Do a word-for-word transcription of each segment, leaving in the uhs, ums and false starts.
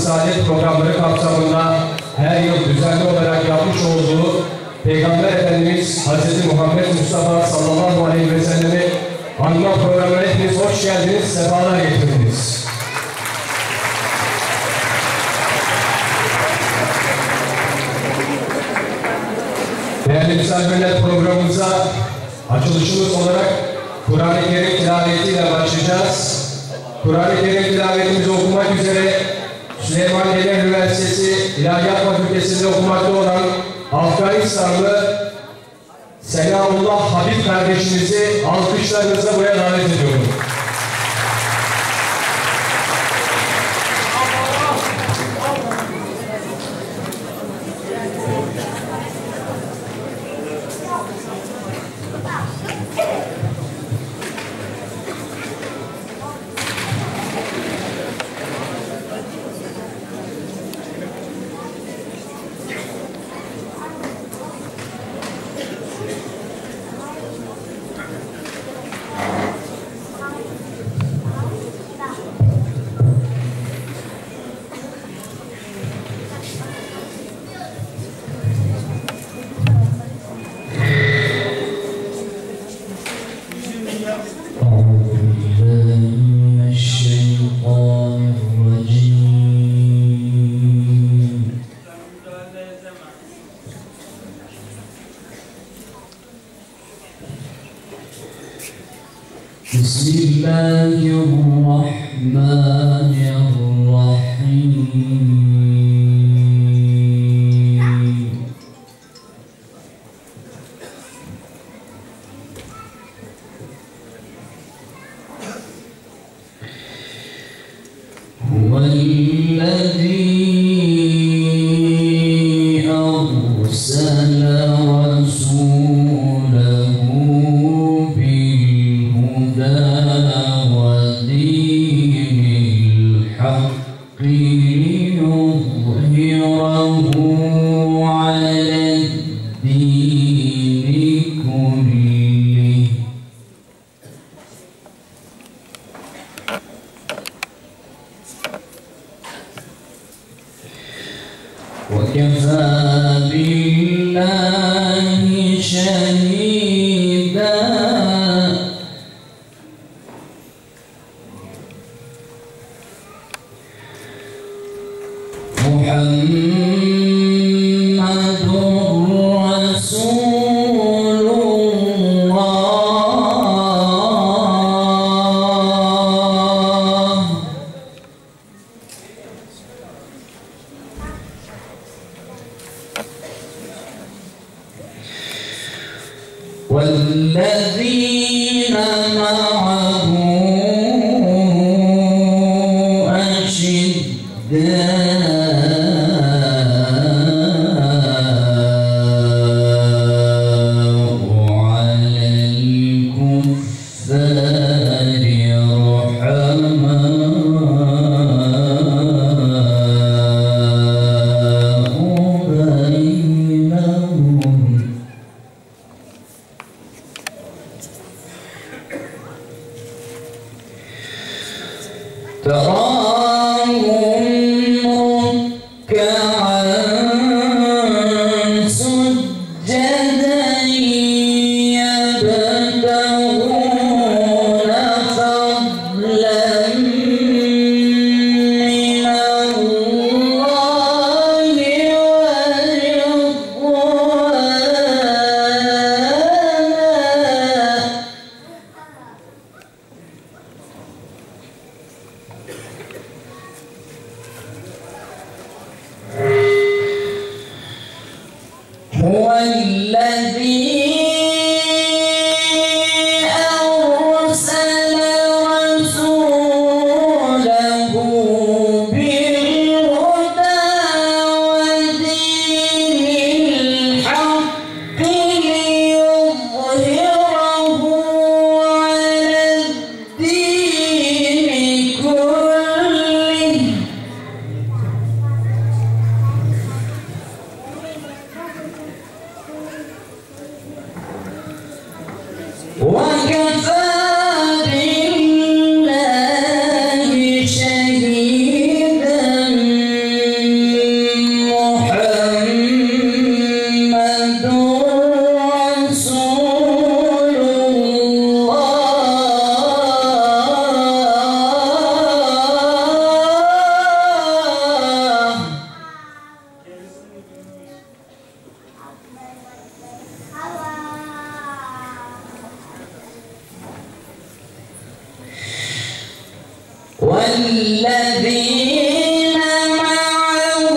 Saadet programları kapsamında her yıl düzenli olarak yapmış olduğu Peygamber Efendimiz Hazreti Muhammed Mustafa sallallahu aleyhi ve sellem'i anma programına hepiniz hoş geldiniz, sefalar getirdiniz. Değerli misafirler, programımıza açılışımız olarak Kur'an-ı Kerim tilavetiyle başlayacağız. Kur'an-ı Kerim tilavetimizi okumak üzere Süleyman Demirel Üniversitesi İlahiyat Fakültesi'nde okumakta olan Afganistanlı Selamullah Habib kardeşimizi alkışlarınızla buraya davet ediyorum. والذين معه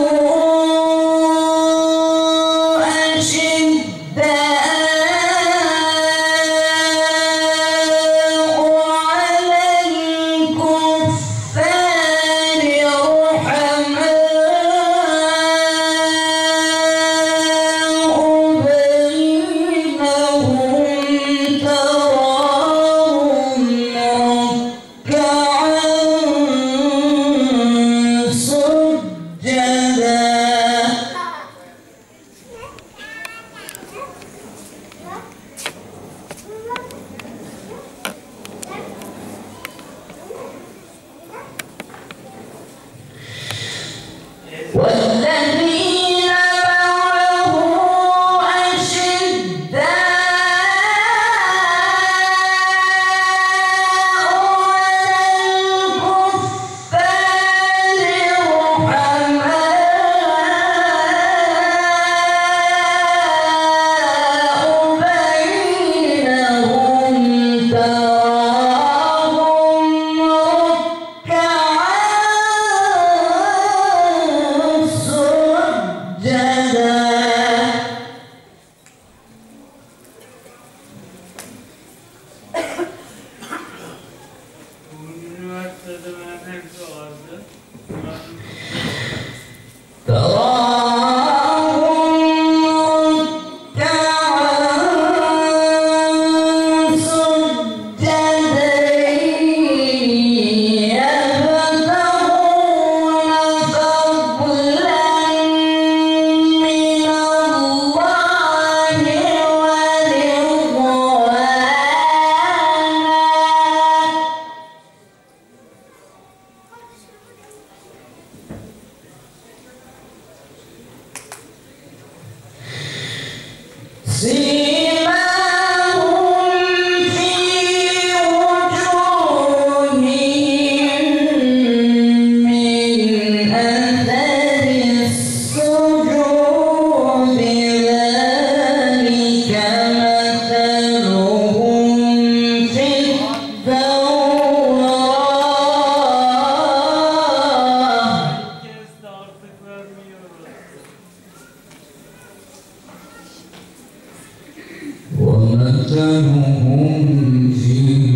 ومثلهم في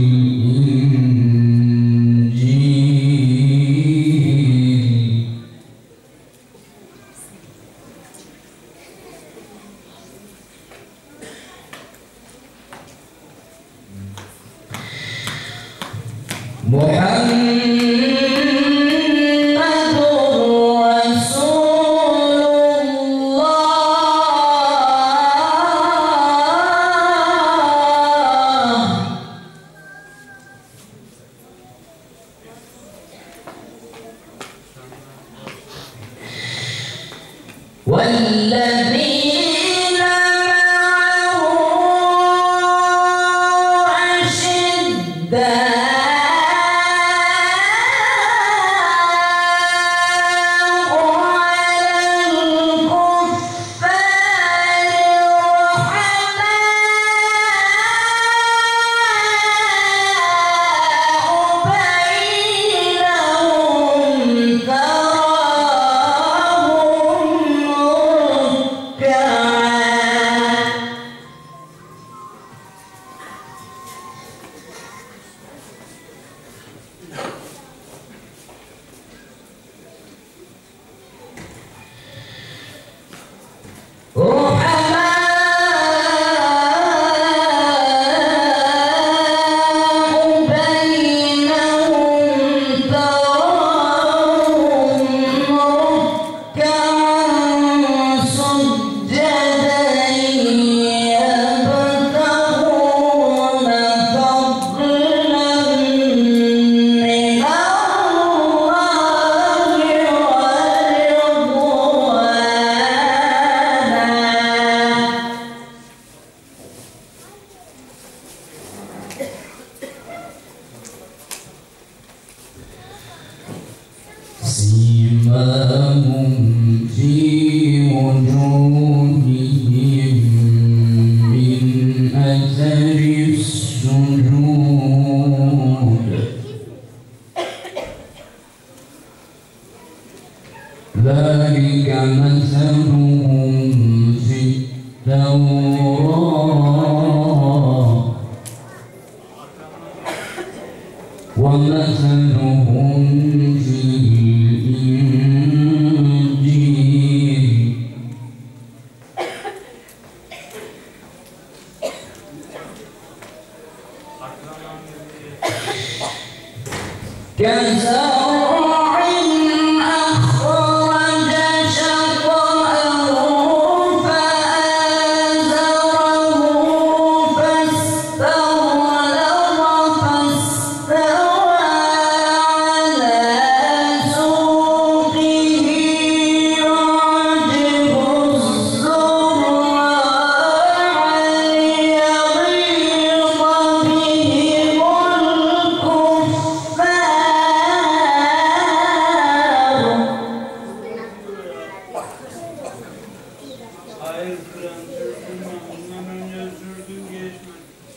الإنجيل محمد والذين معه أشداء سيماهم في وجوههم من أثر السجود ذلك مثلهم في التوراة ومثلهم في الإنجيل كزرع أخرج شطأه فآزره فاستغلظ فاستوى على سوقه يعجب الزراع ليغيظ بهم الكفار. Hayır, Kur'an sürdürme. Ondan önce sürdün geçme.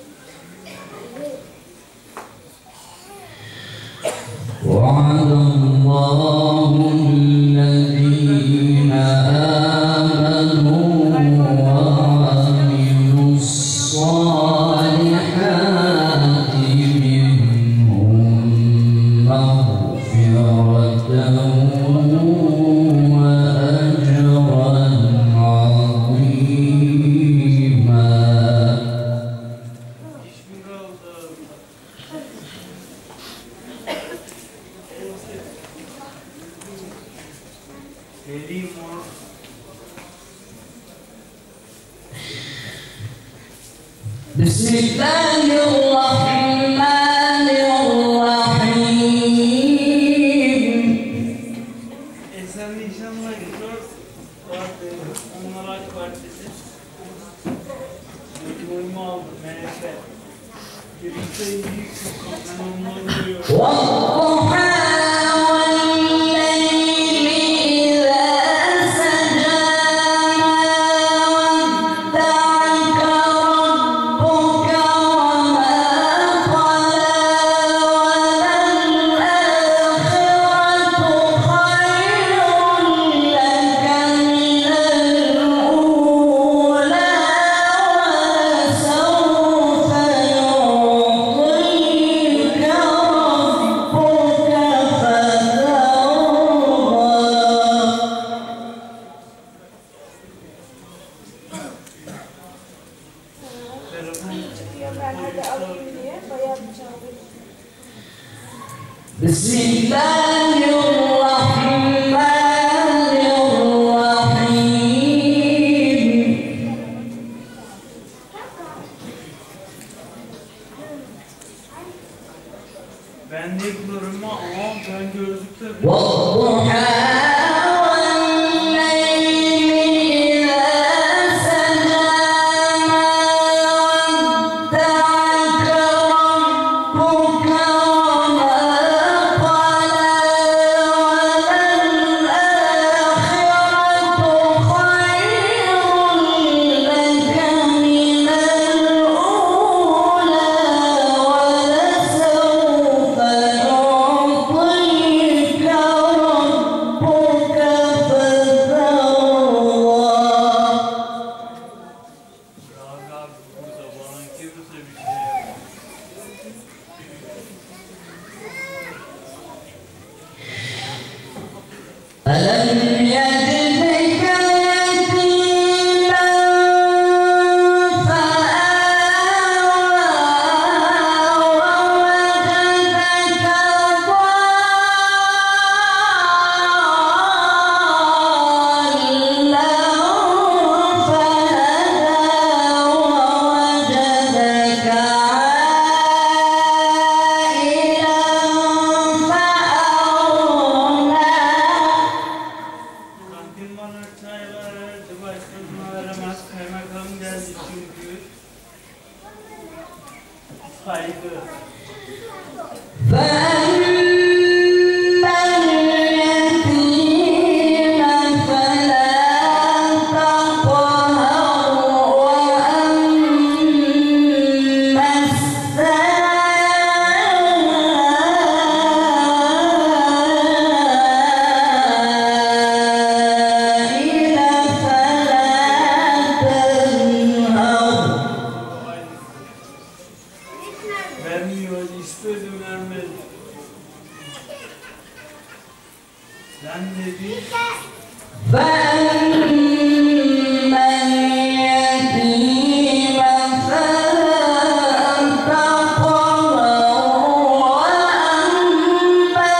وعد الله الذين آمنوا وعملوا الصالحات منهم مغفرة وأجرا عظيما. İş mi kaldı? Vereyim mi? بسم الله الرحمن الرحيم. E sen inşallah gör. Vardı. Onlar AK Partisi. Oyumu aldım. M H P. Birlikte ilgili çok. Ben onları görüyorum. والضحى والليل إذا سجى ما ودعك ربك وما قلى وللآخرة خير لك من الأولى ولسوف يعطيك ربك فترضى. Telefon. Ben hadi alayım diye bayağı bir çaldım. بسم الله الرحمن الرحيم. Ben de yapıyorum ama ben gözlükte والضحى والليل إذا سجى ما ودعك ربك وما قلى وللآخرة خير لك من الأولى ولسوف يعطيك ربك فترضى. Rahat abi burada bana kimse bir şey yapmaz. ألم يجدك يتيما فآوى ووجدك ضالا فهدى ووجدك عائلا فأغنى. Sen dedin. فأما اليتيم فلا تقهر وأما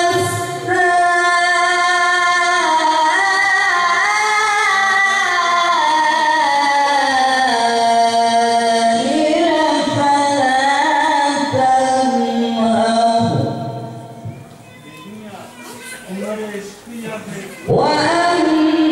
السائل فلا تنهر Dedin ya. Onları eski yapmayın. وأما